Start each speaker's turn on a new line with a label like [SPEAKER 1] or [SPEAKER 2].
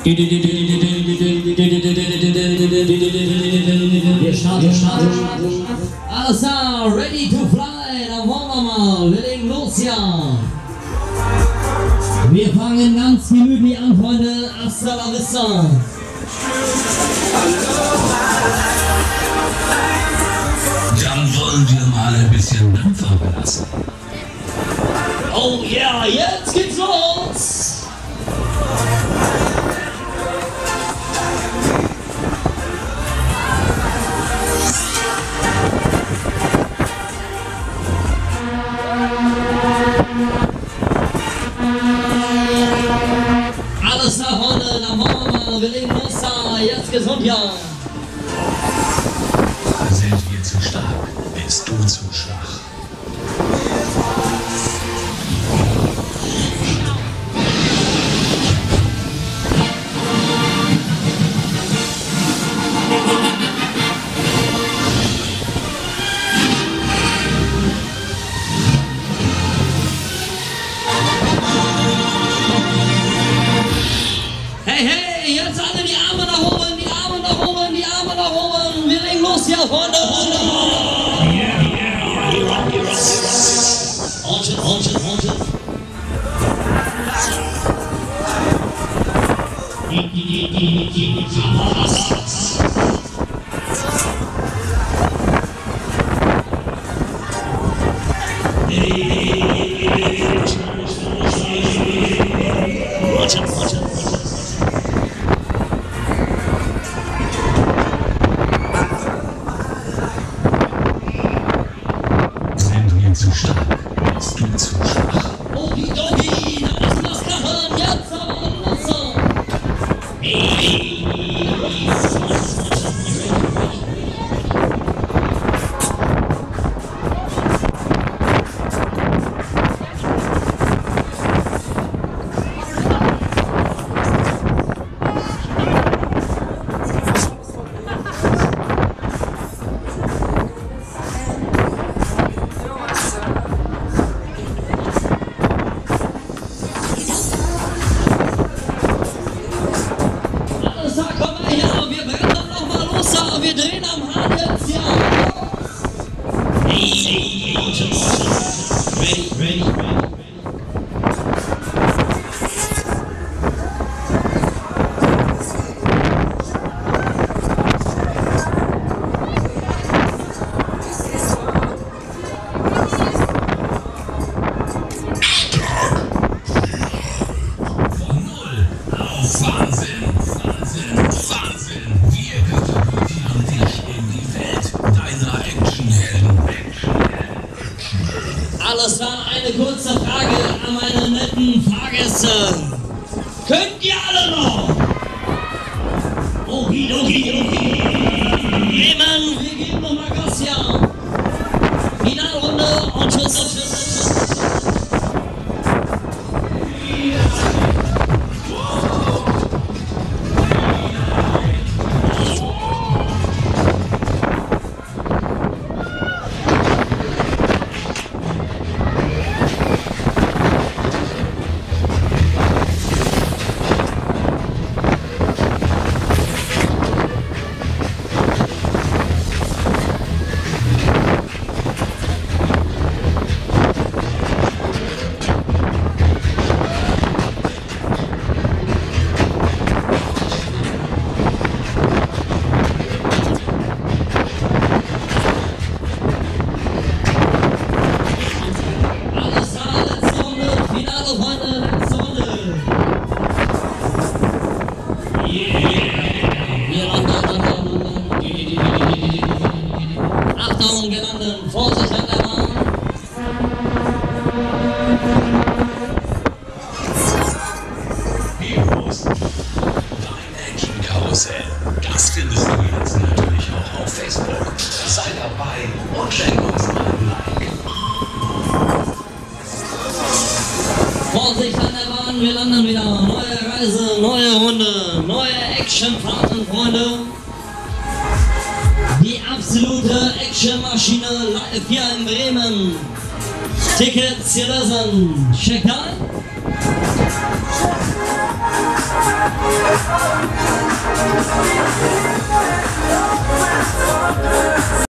[SPEAKER 1] Wir starten. Alles klar, ready to fly. Dann wollen wir mal. Wir legen los, ja. Wir fangen ganz gemütlich an, Freunde. Hasta la vista.
[SPEAKER 2] Dann wollen wir mal ein bisschen Dampf ablassen.
[SPEAKER 1] Oh ja, jetzt geht's los. Alles nach vorne, dann wollen wir mal. Wir legen los da. Jetzt gesund, ja.
[SPEAKER 2] Sind wir zu stark? Bist du zu schwach?
[SPEAKER 1] Hey, jetzt alle die Arme nach oben, die Arme nach oben, die Arme nach oben. Wir legen los hier, Freunde. Orchard.
[SPEAKER 2] Sind wir zu stark? Bist du zu schwach?
[SPEAKER 1] Okidoki, da müssen wir's machen. Jetzt aber los. Wir drehen am Hahn jetzt, ja. Ready.
[SPEAKER 2] Von null auf Wahnsinn. Wir katapultieren dich in die Welt deiner Actionhelden.
[SPEAKER 1] Alles klar, eine kurze Frage an meine netten Fahrgäste. Könnt ihr alle noch? Okidoki. Bremen, wir geben nochmal Gas, ja. Finalrunde und tschüss. Achtung, wir landen. Vorsicht an der Bahn.
[SPEAKER 2] Heroes, dein Action-Karussell. Das findest du jetzt natürlich auch auf Facebook. Sei dabei und schenk uns mal ein Like.
[SPEAKER 1] Vorsicht an der Bahn, wir landen wieder. Neue Reise, neue Runde, neue Actionfahrten, Freunde. Die absolute Actionmaschine live hier in Bremen. Tickets hier lösen. Checkt ein.